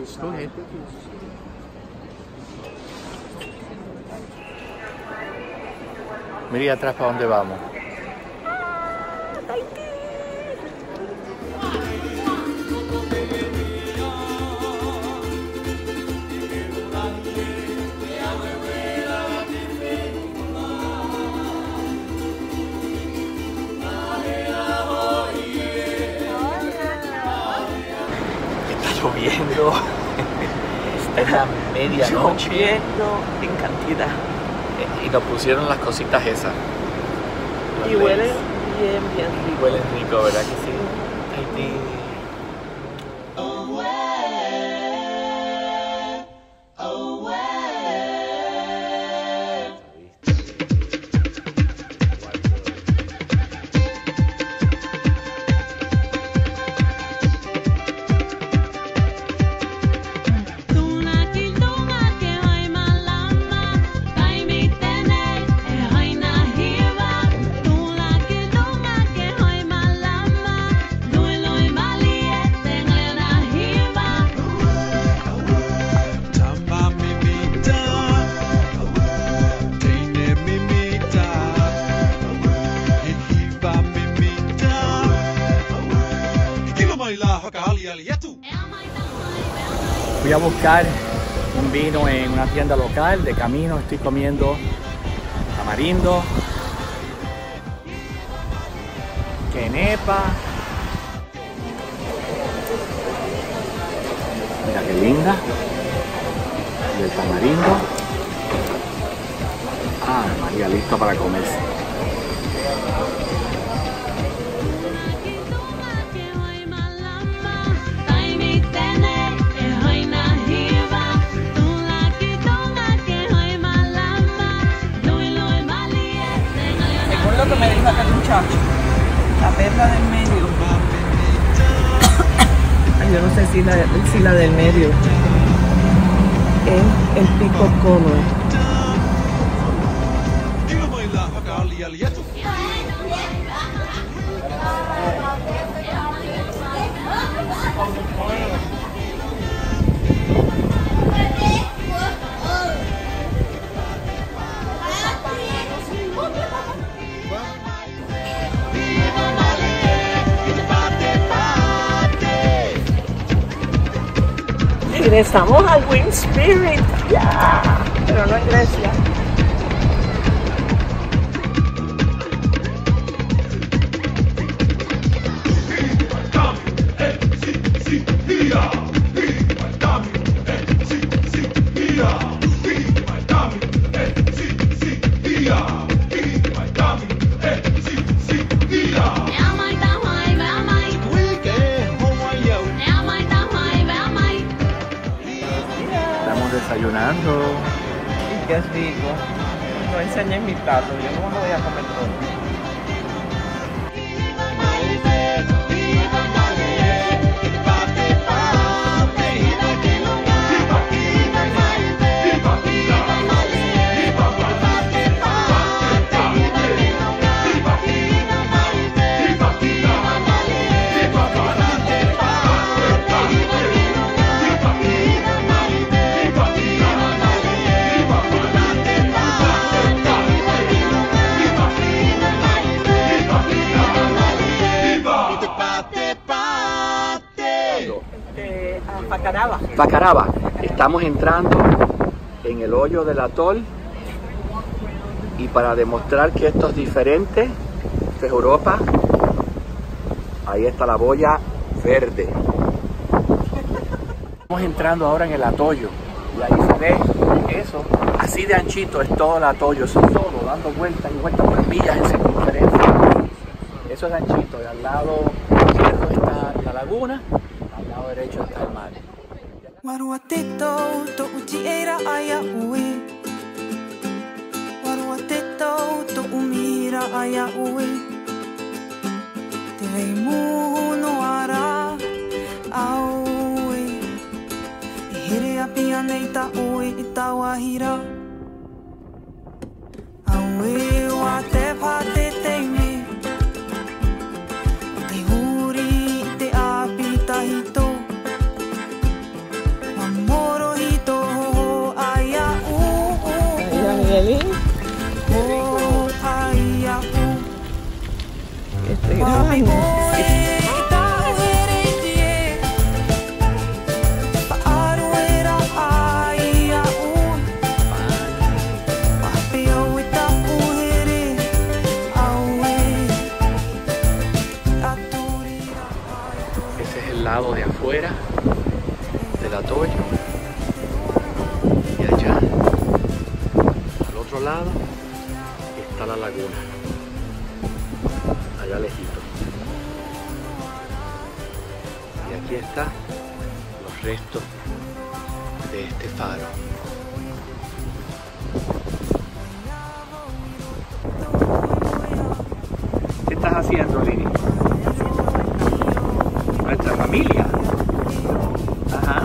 Okay. Mira atrás para dónde vamos. Lloviendo. Está en la medianoche. Lloviendo en cantidad. Y nos pusieron las cositas esas. Y huele bien, bien rico. Huele rico, ¿verdad que sí? Tahití. Fui a buscar un vino en una tienda local. De camino estoy comiendo tamarindo, quenepa. Mira qué linda. Y el tamarindo. Ah, María, listo para comerse. Lo que me dijo aquel muchacho, la perla del medio. Ay, yo no sé si la del medio es el pico cono. Regresamos al Wind Spirit, ya, pero no en Grecia. Desayunando. Y qué rico. No enseñé mi plato, yo no me voy a comer todo. Facaraba. Estamos entrando en el hoyo del atol y para demostrar que esto es diferente, esto es Europa, ahí está la boya verde. Estamos entrando ahora en el atollo y ahí se ve eso, así de anchito es todo el atollo, eso es todo, dando vueltas y vueltas por millas en circunferencia. Eso es anchito y al lado izquierdo está la laguna, al lado derecho está el mar. Waruateto to utiera aya ue. Waruateto to umira aya ue. Te reimu no ara aue. Here apia neita ue itawahira. Aue wa te pate teime. Te huri te api tahito. Ese es el lado de afuera del atollo. Y allá, al otro lado, está la laguna. Allá lejito. Y aquí están los restos de este faro. ¿Qué estás haciendo, Lini? Nuestra familia. Ajá.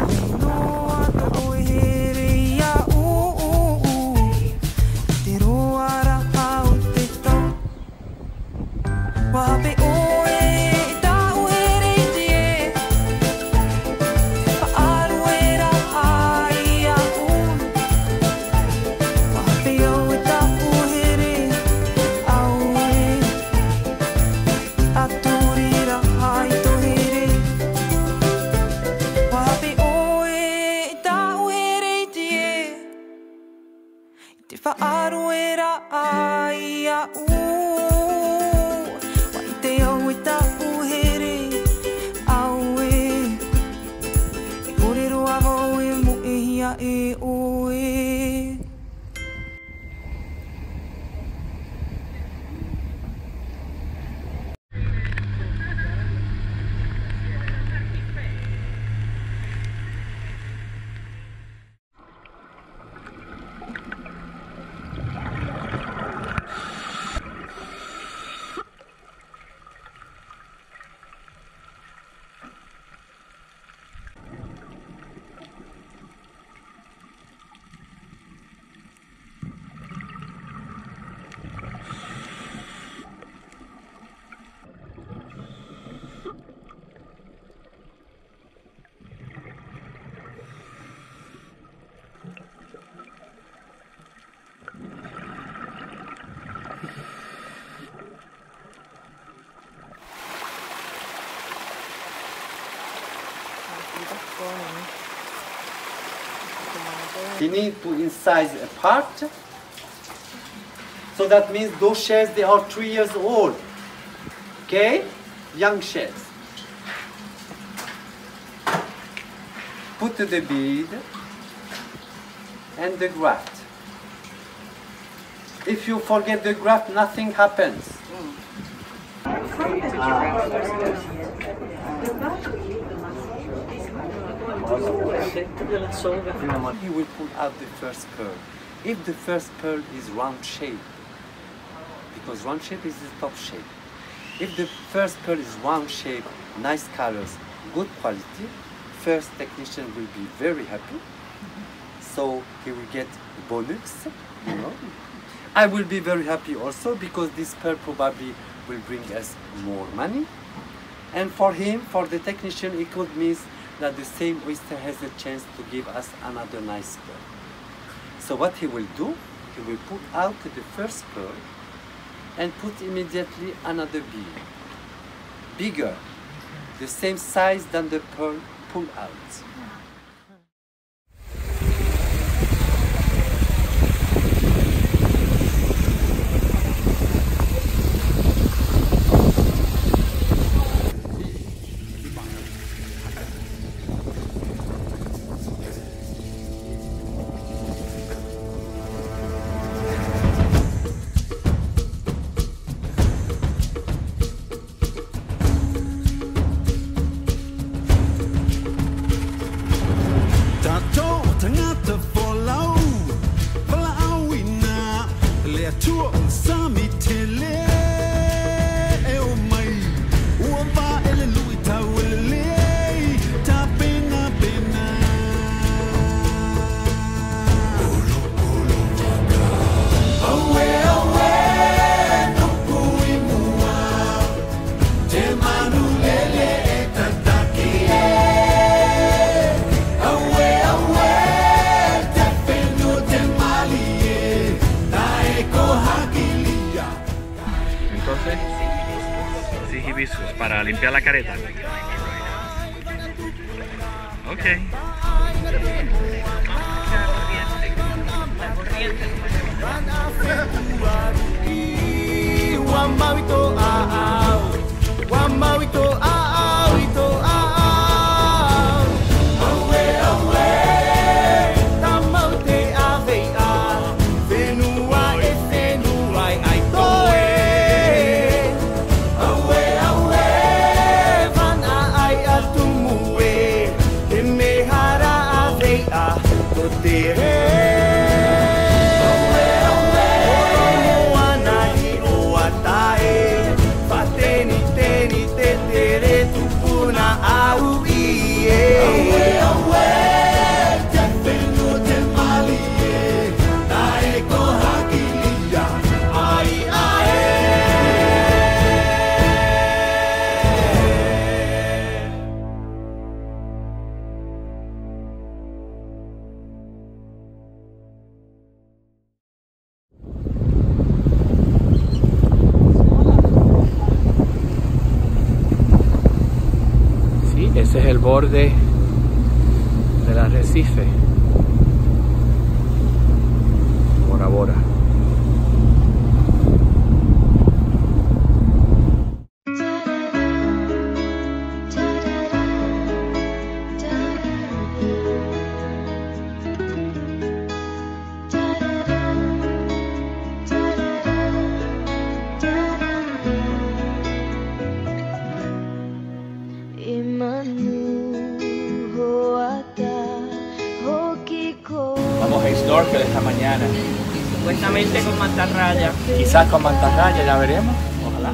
You need to incise a part. So that means those shells, they are 3 years old. Okay? Young shells. Put the bead and the graft. If you forget the graft, nothing happens. He will pull out the first pearl. If the first pearl is round shape, because round shape is the top shape. If the first pearl is round shape, nice colors, good quality, first technician will be very happy. So he will get bonus, you know. I will be very happy also because this pearl probably will bring us more money. And for him, for the technician, it could mean that the same oyster has a chance to give us another nice pearl. So what he will do, he will put out the first pearl and put immediately another bead, bigger, the same size than the pearl pull out. hibiscus para limpiar la careta. Ok. Ese es el borde del arrecife, Bora Bora. Vamos a snorkel esta mañana. Supuestamente con mantarraya. Quizás con mantarraya, ya veremos. Ojalá.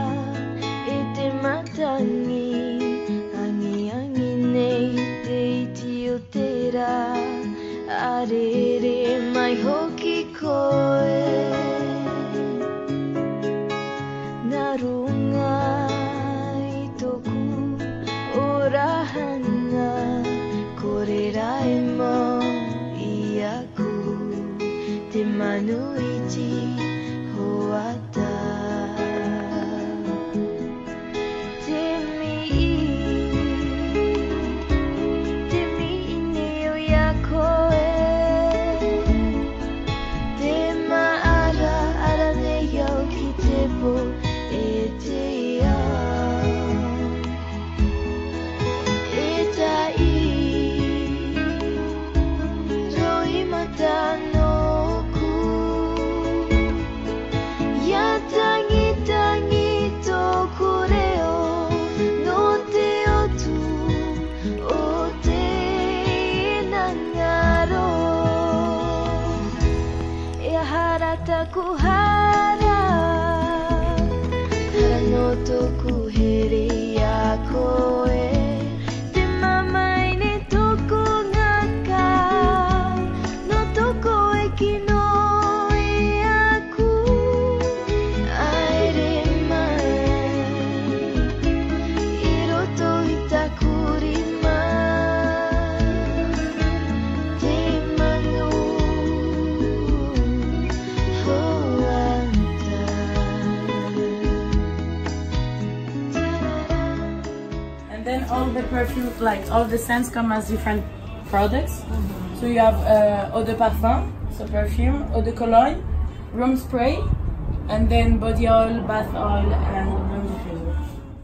Then all the perfume, like all the scents come as different products. So you have eau de parfum, so perfume, eau de cologne, room spray, and then body oil, bath oil, and room diffuser.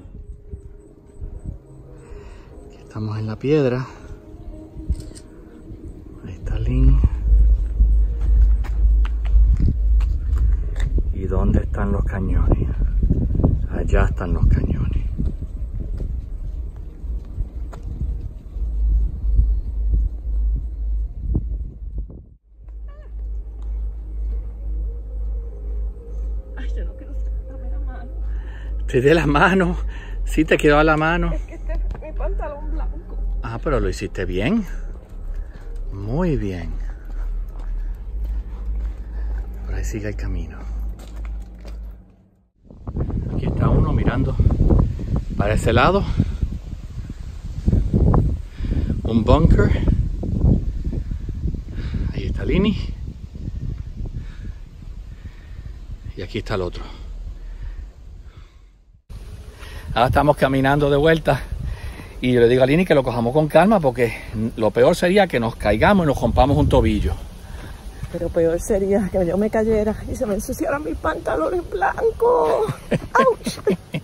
Aquí estamos en la piedra. Ahí está Lynn. ¿Y dónde están los cañones? Allá están los cañones. Te dé la mano. Sí te quedó a la mano. Es que este es mi pantalón blanco. Ah, pero lo hiciste bien. Muy bien. Por ahí sigue el camino. Aquí está uno mirando para ese lado. Un bunker. Ahí está Lini. Y aquí está el otro. Ahora estamos caminando de vuelta y yo le digo a Lini que lo cojamos con calma porque lo peor sería que nos caigamos y nos rompamos un tobillo. Pero peor sería que yo me cayera y se me ensuciaran mis pantalones blancos. ¡Auch!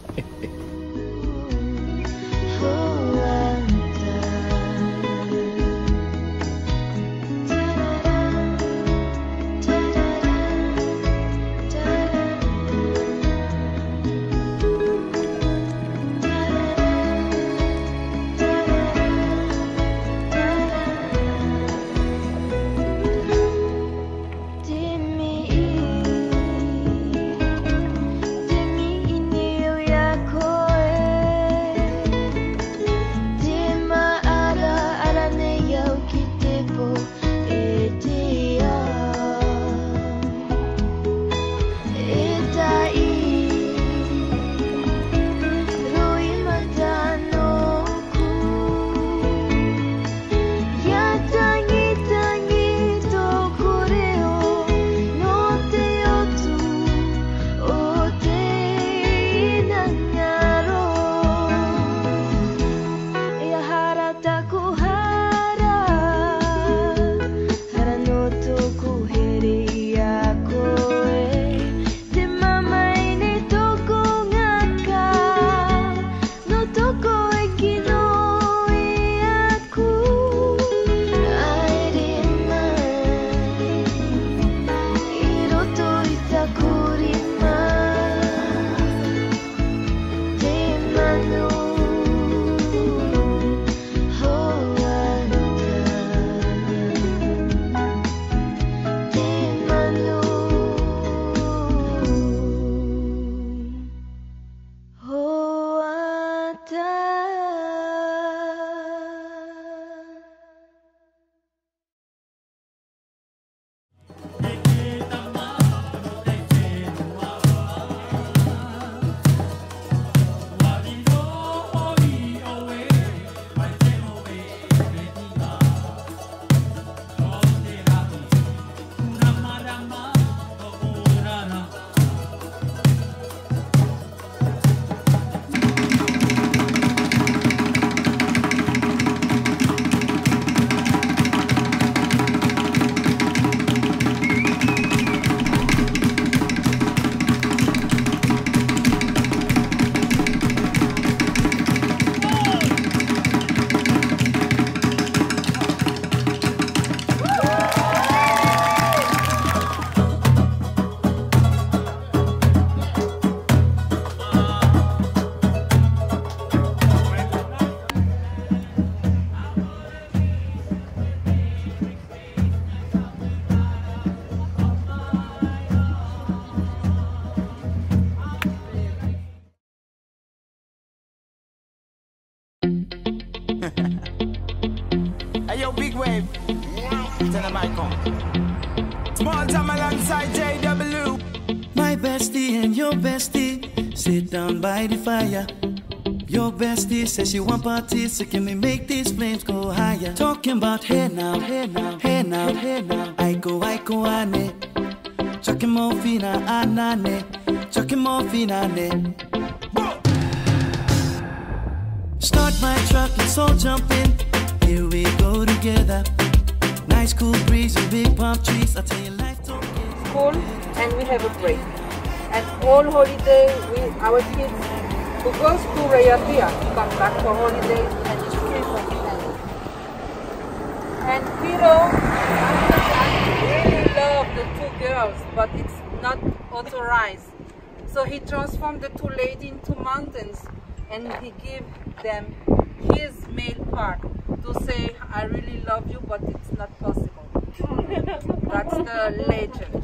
Hey yo, big wave. Tell them I come. Small time alongside JW. My bestie and your bestie sit down by the fire. Your bestie says she want parties, so can we make these flames go higher? Talking about hey now, hey now, hey now, hey now. I go ane. Chucking more fina anane. Chucking more fina ane. Start my truck, let's all jump in. Here we go together. Nice cool breeze and big palm trees. I tell you, life don't get school and we have a break. And all holiday, our kids who goes to Rayapia come back for holidays and it's free from Italy. And Piro, I really love the two girls, but it's not authorized. So he transformed the two ladies into mountains and he gave them his male part to say, I really love you, but it's not possible. That's the legend.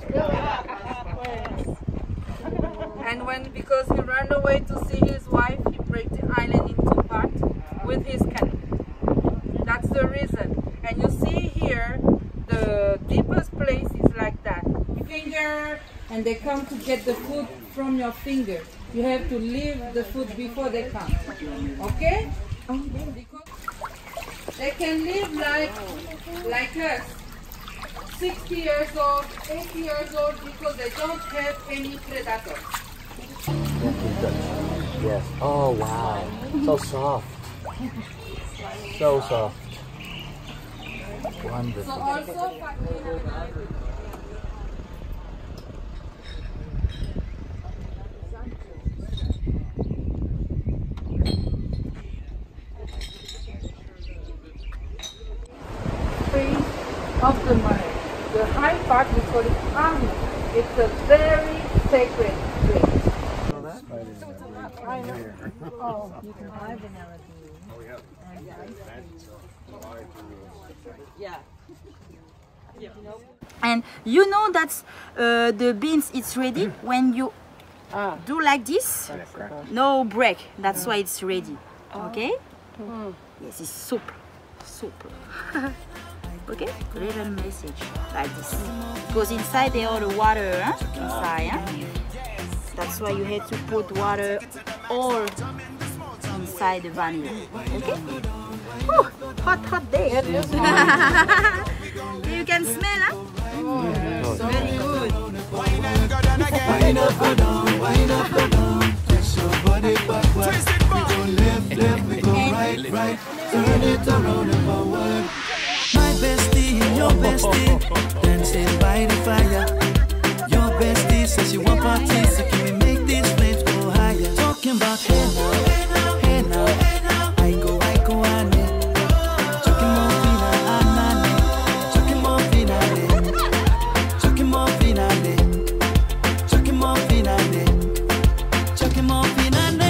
And because he ran away to see his wife, he broke the island into parts with his canoe. That's the reason. And you see here, the deepest place is like that. Finger, and they come to get the food from your finger. You have to leave the food before they come. Okay? Because they can live like us. 60 years old, 80 years old, because they don't have any predators. Yes. Oh wow. So soft. So soft. Wonderful. Tree of the money. The high part we call it Ami. It's a very sacred tree. Oh, you can buy vanilla bean. And you know that the beans it's ready when you do like this. No break. That's why it's ready. Okay? Yes, it's super. Okay? Little message like this. Because inside there are the water inside. That's why you have to put water all inside the vanilla. Okay? Oh, hot day. You can smell, huh? Very good. Wind up, go down, wind up, go down. Twist your body backward. We go left, we go right. Turn it around and forward. My bestie and your bestie dancing by the fire. Your bestie says she want parties, so can we make these flames go higher? Talking about hey now, I go, ane. Chucking more fina, anane. Chucking more finale. Chucking more finale. Chucking more finale. Chucking more finale.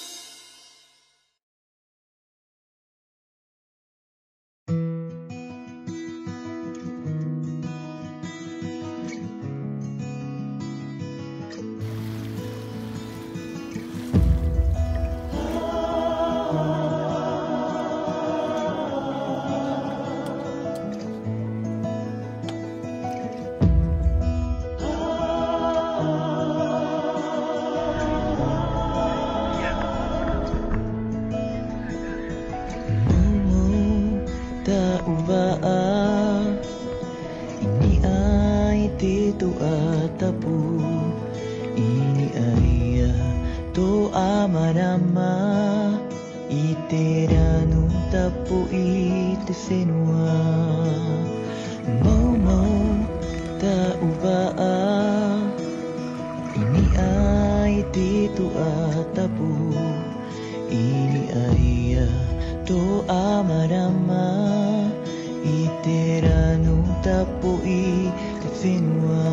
Ini ay tito atapu. Ini ay to amarama. Iteranu tapu ite senua. Mau tauba. Ini ay tito atapu. Ini ay to amarama. Iteranu tapu ite senua.